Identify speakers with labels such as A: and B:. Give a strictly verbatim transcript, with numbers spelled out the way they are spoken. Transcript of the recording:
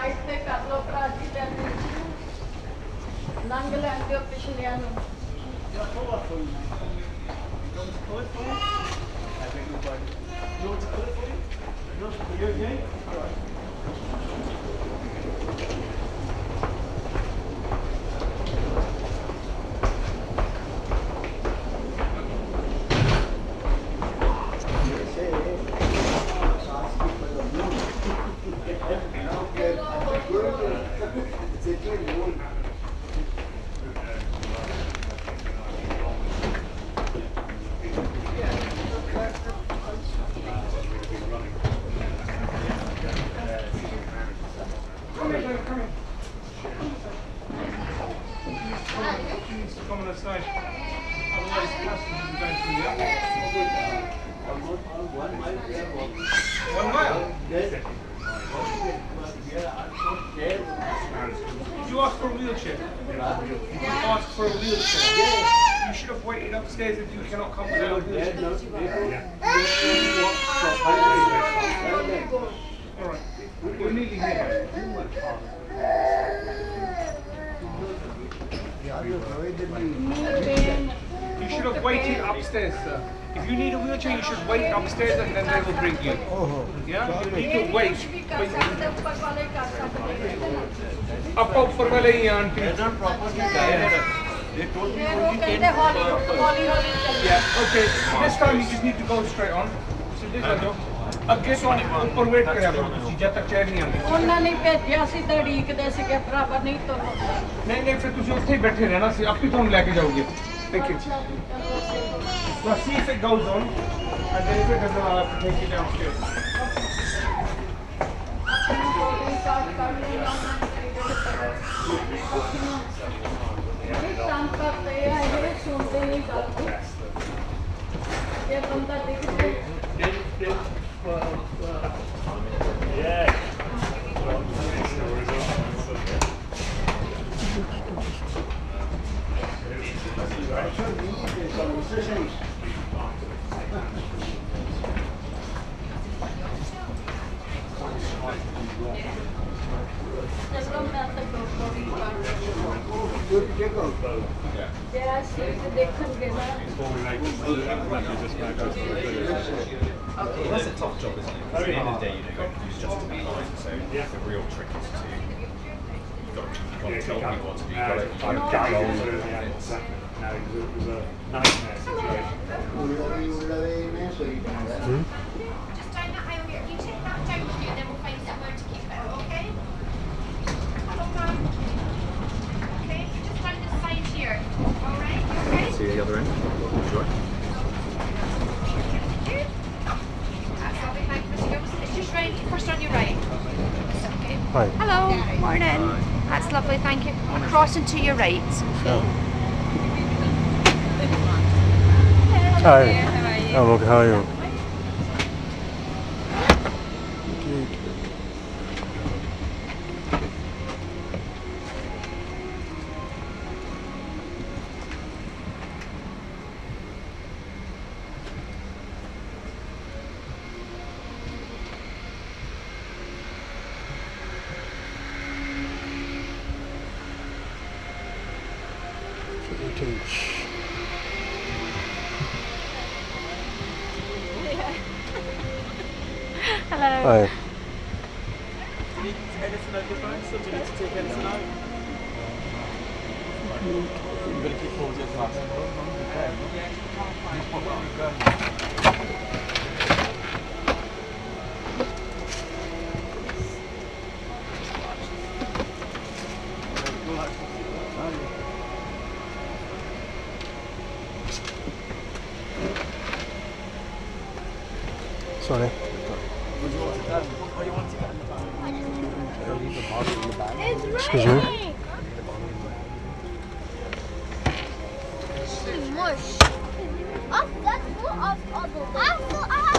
A: Side पे कर लो Prachi channel नंग लैंदे पिछलियां नु
B: Upstairs if you cannot come without a wheelchair. Alright, we're nearly here. You should have waited upstairs, sir. If you need a wheelchair, you should wait upstairs and then they will bring you. Yeah? You need to wait. Up ऊपर वाले ही aunty.
C: They told me only ten. Yeah,
B: okay. This time you just need to go straight on. So this is ਅੱਗੇ ਤੋਂ ਉੱਪਰ wait ਕਰਿਆ ਕਰੋ ਤੁਸੀਂ ਜਦ ਤੱਕ ਚੈਨ ਨਹੀਂ ਆਉਂਦੀ
A: ਉਹਨਾਂ ਨੇ ਭੇਜਿਆ ਸੀ ਤਾਂ ਢੀਕਦੇ ਸੀ ਕਿ ਭਰਾਵਾ ਨਹੀਂ ਤੋਂ
B: ਨਹੀਂ ਨਹੀਂ ਫਿਰ ਤੁਸੀਂ ਉੱਥੇ ਹੀ ਬੈਠੇ ਰਹਿਣਾ ਸੀ ਆਪੇ ਤੁਹਾਨੂੰ ਲੈ ਕੇ ਜਾਓਗੇ thank you Let's see if it goes on and then if it doesn't I'll have to take it downstairs
A: काम करते हैं ये सुनते नहीं करते ये बंदा देखते
C: Yeah.
D: Okay, that's a tough job, isn't it? Because at the end of the day, you know, you're just to be fine. So yeah. The real trick is to you've got to, you've got to tell people what to do. You've got to find control of it.
C: No, it was a nightmare situation.
D: Hmm?
E: Just down that aisle here. You take that down with you, and then we'll find somewhere to keep it, okay? Hello, ma'am. Okay, just down this side here. All right, you okay?
D: See the other end? Sure.
E: That's lovely, thank you, Mister Gilson. It's just right, first on your right. Okay.
D: Hi.
E: Hello, morning. That's lovely, thank you. Crossing to your right.
D: Oh.
E: Hello,
D: Hi.
E: dear, how are you?
D: Oh, okay, how are you?
E: Hello.
D: Hi.
F: Anything over your phone? So do you need to take anything out? You're going to keep forward your class.
D: Sorry. Excuse me.
G: Mush. Off, that's not off, off.